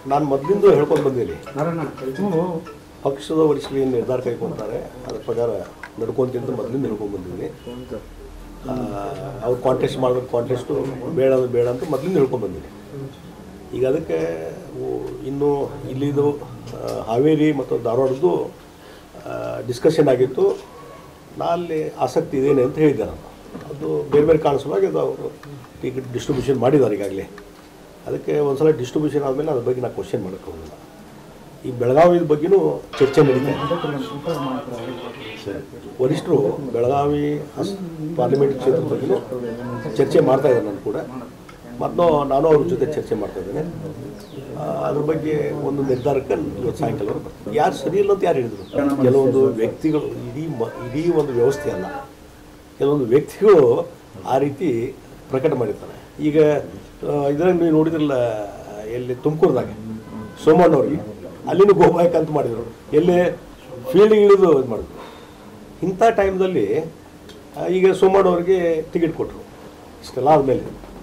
ನಾನು ಮೊದಲಿಂದ ಹೇಳ್ಕೊಂಡು ಬಂದೀನಿ, ಪಕ್ಷದ ವರಿಷ್ಠರು ಏನು ನಿರ್ಧಾರ ಕೈಗೊಳ್ತಾರೆ ಅದ್ರ ಪ್ರಕಾರ ನಡ್ಕೊಂತಿಂತ ಮೊದಲಿಂದ ಹೇಳ್ಕೊಂಡು ಬಂದಿದ್ದೀನಿ. ಅವ್ರು ಕಾಂಟೆಸ್ಟ್ ಮಾಡಬೇಕು, ಕಾಂಟೆಸ್ಟು ಬೇಡ ಬೇಡ ಅಂತ ಮೊದಲಿಂದ ಹೇಳ್ಕೊಂಡು ಬಂದೀನಿ. ಈಗ ಅದಕ್ಕೆ ಇನ್ನು ಇಲ್ಲಿದು ಹಾವೇರಿ ಮತ್ತು ಧಾರವಾಡದ್ದು ಡಿಸ್ಕಷನ್ ಆಗಿತ್ತು. ನಾ ಅಲ್ಲಿ ಆಸಕ್ತಿ ಇದೇನೆ ಅಂತ ಹೇಳಿದ್ದೆ. ನಾನು ಅದು ಬೇರೆ ಬೇರೆ ಕಾಣಿಸುವಾಗ ಅದು ಅವರು ಟಿಕೆಟ್ ಡಿಸ್ಟ್ರಿಬ್ಯೂಷನ್ ಮಾಡಿದ್ದಾರೆ ಈಗಾಗಲೇ. ಅದಕ್ಕೆ ಒಂದು ಸಲ ಡಿಸ್ಟ್ರಿಬ್ಯೂಷನ್ ಆದಮೇಲೆ ಅದ್ರ ಬಗ್ಗೆ ನಾನು ಕ್ವಶನ್ ಮಾಡೋಕ್ಕೆ ಹೋಗಿಲ್ಲ. ಈ ಬೆಳಗಾವಿ ಬಗ್ಗೆನೂ ಚರ್ಚೆ ನಡೀತಾ ಇದೆ. ವರಿಷ್ಠರು ಬೆಳಗಾವಿ ಪಾರ್ಲಿಮೆಂಟ್ ಕ್ಷೇತ್ರದ ಬಗ್ಗೆನೂ ಚರ್ಚೆ ಮಾಡ್ತಾ ಇದ್ದಾರೆ. ನಾನು ಕೂಡ ನಾನು ಅವ್ರ ಜೊತೆ ಚರ್ಚೆ ಮಾಡ್ತಾ ಇದ್ದೇನೆ. ಅದ್ರ ಬಗ್ಗೆ ಒಂದು ನಿರ್ಧಾರಕ್ಕೆ ಇವತ್ತು ಸಾಯಂಕಾಲವರೆಗೆ ಬರ್ತೀನಿ. ಯಾರು ಸರಿ ಇಲ್ಲ ಅಂತ ಯಾರು ಹೇಳಿದರು? ಕೆಲವೊಂದು ವ್ಯಕ್ತಿಗಳು, ಇಡೀ ಒಂದು ವ್ಯವಸ್ಥೆ ಅಲ್ಲ, ಕೆಲವೊಂದು ವ್ಯಕ್ತಿಗಳು ಆ ರೀತಿ ಪ್ರಕಟ ಮಾಡಿರ್ತಾರೆ. ಈಗ ಇದರಲ್ಲಿ ನೀವು ನೋಡಿದ್ರಲ್ಲ, ಎಲ್ಲಿ ತುಮಕೂರದಾಗ ಸೋಮಣ್ಣವ್ರಿಗೆ ಅಲ್ಲಿನೂ ಗೋಬಾಯ್ಕ ಅಂತ ಮಾಡಿದರು, ಎಲ್ಲೇ ಫೀಲ್ಡಿಗೆ ಇಳಿದು ಇದು ಮಾಡಿದ್ರು. ಇಂಥ ಟೈಮ್ದಲ್ಲಿ ಈಗ ಸೋಮಣ್ಣವ್ರಿಗೆ ಟಿಕೆಟ್ ಕೊಟ್ಟರು. ಇಷ್ಟೆಲ್ಲ ಆದಮೇಲೆ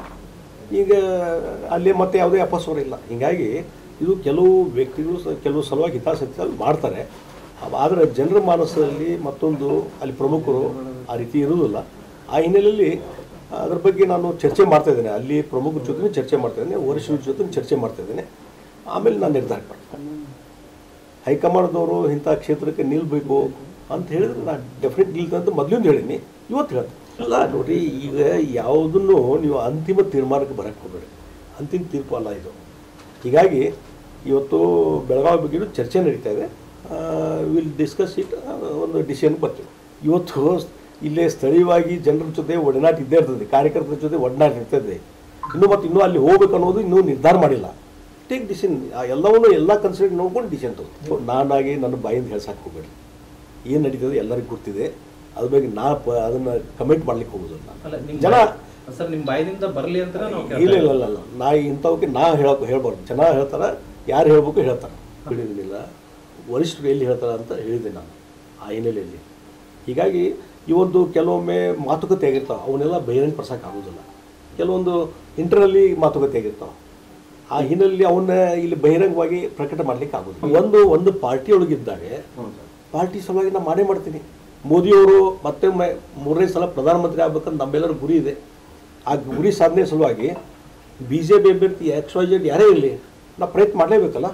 ಈಗ ಅಲ್ಲಿ ಮತ್ತೆ ಯಾವುದೇ ಅಪಸ್ವರ ಇಲ್ಲ. ಹೀಗಾಗಿ ಇದು ಕೆಲವು ವ್ಯಕ್ತಿಗಳು ಕೆಲವು ಸಲುವಾಗಿ ಹಿತಾಸಕ್ತಿ ಮಾಡ್ತಾರೆ. ಆದರೆ ಜನರ ಮಾನಸದಲ್ಲಿ ಮತ್ತೊಂದು ಅಲ್ಲಿ ಪ್ರಮುಖರು ಆ ರೀತಿ ಇರುವುದಿಲ್ಲ. ಆ ಹಿನ್ನೆಲೆಯಲ್ಲಿ ಅದ್ರ ಬಗ್ಗೆ ನಾನು ಚರ್ಚೆ ಮಾಡ್ತಾಯಿದ್ದೇನೆ. ಅಲ್ಲಿ ಪ್ರಮುಖರ ಜೊತೆ ಚರ್ಚೆ ಮಾಡ್ತಾಯಿದ್ದೇನೆ, ವರಿಷ್ಠರ ಜೊತೆ ಚರ್ಚೆ ಮಾಡ್ತಾಯಿದ್ದೇನೆ. ಆಮೇಲೆ ನಾನು ನಿರ್ಧಾರ ಮಾಡ್ತೇನೆ. ಹೈಕಮಾಂಡ್ದವರು ಇಂಥ ಕ್ಷೇತ್ರಕ್ಕೆ ನಿಲ್ಲಬೇಕು ಅಂತ ಹೇಳಿದ್ರೆ ನಾನು ಡೆಫಿನೆಟ್ ನಿಲ್ತೇನೆ ಅಂತ ಮೊದಲಿಂದ ಹೇಳೀನಿ, ಇವತ್ತು ಹೇಳ್ತೀನಿ. ಅಲ್ಲ ನೋಡಿರಿ, ಈಗ ಯಾವುದನ್ನು ನೀವು ಅಂತಿಮ ತೀರ್ಮಾನಕ್ಕೆ ಬರೋಕ್ಕೆ ಹೋಗಬೇಡಿ. ಅಂತಿಮ ತೀರ್ಪು ಅಲ್ಲ ಇದು. ಹೀಗಾಗಿ ಇವತ್ತು ಬೆಳಗಾವಿ ಬಗ್ಗೆಯೂ ಚರ್ಚೆ ನಡೀತಾ ಇದೆ. ವಿಲ್ ಡಿಸ್ಕಸ್ ಇಟ್, ಒಂದು ಡಿಸಿಷನ್ ಬರ್ತೀವಿ. ಇವತ್ತು ಇಲ್ಲೇ ಸ್ಥಳೀಯವಾಗಿ ಜನರ ಜೊತೆ ಒಡನಾಟ ಇದ್ದೇ ಇರ್ತದೆ, ಕಾರ್ಯಕರ್ತರ ಜೊತೆ ಒಡನಾಟ ಇರ್ತದೆ. ಇನ್ನೂ ಅಲ್ಲಿ ಹೋಗ್ಬೇಕು ಅನ್ನೋದು ಇನ್ನೂ ನಿರ್ಧಾರ ಮಾಡಿಲ್ಲ. ಟೇಕ್ ಡಿಸಿಷನ್, ಎಲ್ಲವನ್ನೂ ಎಲ್ಲ ಕನ್ಸಿಡರ್ ನೋಡ್ಕೊಂಡು ಡಿಸಿಷನ್ ತಗೋ. ನಾನಾಗಿ ನನ್ನ ಬಾಯಿಂದ ಹೇಳ್ಸಕ್ಕೆ ಹೋಗಬೇಡಿ. ಏನು ನಡೀತದೆ ಎಲ್ಲರಿಗೂ ಗೊತ್ತಿದೆ. ಅದ್ರ ಬಗ್ಗೆ ಅದನ್ನು ಕಮೆಂಟ್ ಮಾಡ್ಲಿಕ್ಕೆ ಹೋಗೋದಿಲ್ಲ. ಜನ ಸರ್ ನಿಮ್ಮ ಬಾಯಿಂದ ಬರಲಿ ಅಂತ ಇಲ್ಲ ಇಲ್ಲ ಇಲ್ಲ ನಾ ಇಂಥವಕ್ಕೆ ಹೇಳ್ಬಾರ್ದು. ಜನ ಹೇಳ್ತಾರೆ, ಯಾರು ಹೇಳ್ಬೇಕು ಹೇಳ್ತಾರೆ, ಹಿಡಿದಿಲ್ಲ. ವರಿಷ್ಠರು ಎಲ್ಲಿ ಹೇಳ್ತಾರೆ ಅಂತ ಹೇಳಿದೆ ನಾನು ಆ ಹಿನ್ನೆಲೆಯಲ್ಲಿ. ಹೀಗಾಗಿ ಇವೊಂದು ಕೆಲವೊಮ್ಮೆ ಮಾತುಕತೆ ಆಗಿರ್ತಾವೆ, ಅವನ್ನೆಲ್ಲ ಬಹಿರಂಗ ಪಡಿಸೋಕೆ ಆಗೋದಿಲ್ಲ. ಕೆಲವೊಂದು ಇಂಟರ್ನಲ್ಲಿ ಮಾತುಕತೆ ಆಗಿರ್ತಾವೆ, ಆ ಹಿನ್ನೆಲೆಯಲ್ಲಿ ಅವನ್ನ ಇಲ್ಲಿ ಬಹಿರಂಗವಾಗಿ ಪ್ರಕಟ ಮಾಡ್ಲಿಕ್ಕೆ ಆಗೋದಿಲ್ಲ. ಒಂದು ಪಾರ್ಟಿಯೊಳಗಿದ್ದಾಗ ಪಾರ್ಟಿ ಸಲುವಾಗಿ ನಾನು ಮಾಡೇ ಮಾಡ್ತೀನಿ. ಮೋದಿಯವರು ಮತ್ತೆ 3ನೇ ಸಲ ಪ್ರಧಾನಮಂತ್ರಿ ಆಗ್ಬೇಕಂತ ನಮ್ಮೆಲ್ಲರ ಗುರಿ ಇದೆ. ಆ ಗುರಿ ಸಾಧನೆ ಸಲುವಾಗಿ BJP ಅಭ್ಯರ್ಥಿ XYZ ಯಾರೇ ಇರಲಿ, ನಾವು ಪ್ರಯತ್ನ ಮಾಡಲೇಬೇಕಲ್ಲ.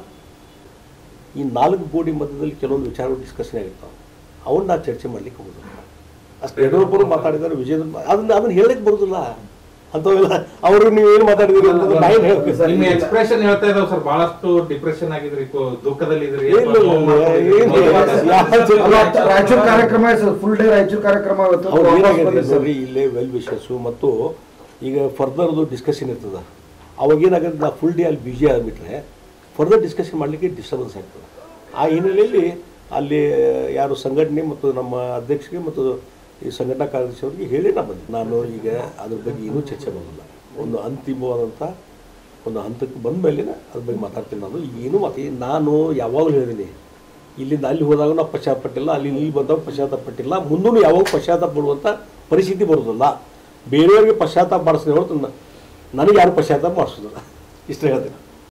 ಈ 4 ಗೋಡಿ ಮಧ್ಯದಲ್ಲಿ ಕೆಲವೊಂದು ವಿಚಾರಗಳು ಡಿಸ್ಕಷನ್ ಆಗಿರ್ತಾವೆ, ಅವನ್ನ ನಾವು ಚರ್ಚೆ ಮಾಡಲಿಕ್ಕೆ ಹೋಗೋದಿಲ್ಲ. ಅಷ್ಟು ಯಡಿಯೂರಪ್ಪರು ಮಾತಾಡಿದ್ದಾರೆ, ವಿಜಯ ಅದನ್ನು ಹೇಳಕ್ಕೆ ಬರೋದಿಲ್ಲ. ಅಂತವೆಲ್ಲ ಅವರು ನೀವೇನು ಮಾತಾಡಿದ್ರಿ ಎಕ್ಸ್ಪ್ರೆಷನ್ ಹೇಳ್ತಾ ಇದ್ದಾವೆ ಸರ್. ಬಹಳಷ್ಟು ಡಿಪ್ರೆಷನ್ ಆಗಿದ್ರಿ, ದುಃಖದಲ್ಲಿ ಇದ್ರಿ. ರಾಯಚೂರು ಕಾರ್ಯಕ್ರಮ ಫುಲ್ ಡೇ ರಾಯಚೂರು ಕಾರ್ಯಕ್ರಮ ಸರಿ. ಇಲ್ಲೇ ವೆಲ್ ವಿಶಸ್ಸು ಮತ್ತು ಈಗ ಫರ್ದರ್ದು ಡಿಸ್ಕಷನ್ ಇರ್ತದೆ. ಅವಾಗ ಏನಾಗುತ್ತೆ, ನಾವು ಫುಲ್ ಡೇ ಅಲ್ಲಿ ಬಿಜಿ ಆಗಿಬಿಟ್ರೆ ಫರ್ದರ್ ಡಿಸ್ಕಷನ್ ಮಾಡಲಿಕ್ಕೆ ಡಿಸ್ಟರ್ಬೆನ್ಸ್ ಆಗ್ತದೆ. ಆ ಹಿನ್ನೆಲೆಯಲ್ಲಿ ಅಲ್ಲಿ ಯಾರು ಸಂಘಟನೆ ಮತ್ತು ನಮ್ಮ ಅಧ್ಯಕ್ಷರಿಗೆ ಮತ್ತು ಈ ಸಂಘಟನಾ ಕಾರ್ಯದರ್ಶಿಯವರಿಗೆ ಹೇಳಿ ನಾನು ಈಗ ಅದ್ರ ಬಗ್ಗೆ ಏನೂ ಚರ್ಚೆ ಮಾಡೋಲ್ಲ. ಒಂದು ಅಂತಿಮವಾದಂಥ ಒಂದು ಹಂತಕ್ಕೆ ಬಂದ ಮೇಲೆ ಅದ್ರ ಬಗ್ಗೆ ಮಾತಾಡ್ತೀನಿ. ನಾನು ಈಗೇನು ನಾನು ಯಾವಾಗಲೂ ಹೇಳಿದ್ದೀನಿ, ಇಲ್ಲಿಂದ ಅಲ್ಲಿ ಹೋದಾಗ ನಾವು ಪಶ್ಚಾತ್ತಾಪಟ್ಟಿಲ್ಲ, ಅಲ್ಲಿ ಇಲ್ಲಿ ಬಂದಾಗ ಪಶ್ಚಾತ್ತಾಪಟ್ಟಿಲ್ಲ, ಮುಂದೂ ಯಾವಾಗ ಪಶ್ಚಾತ್ತಾಪ ಪಡುವಂಥ ಪರಿಸ್ಥಿತಿ ಬರೋದಿಲ್ಲ. ಬೇರೆಯವ್ರಿಗೆ ಪಶ್ಚಾತ್ತಾಪ ಮಾಡಿಸಿದ್ರೆ ಹೊರತು ನನಗೆ ಯಾರು ಪಶ್ಚಾತ್ತಾಪ ಮಾಡಿಸೋದಿಲ್ಲ. ಇಷ್ಟ ಹೇಳ್ತೀನಿ.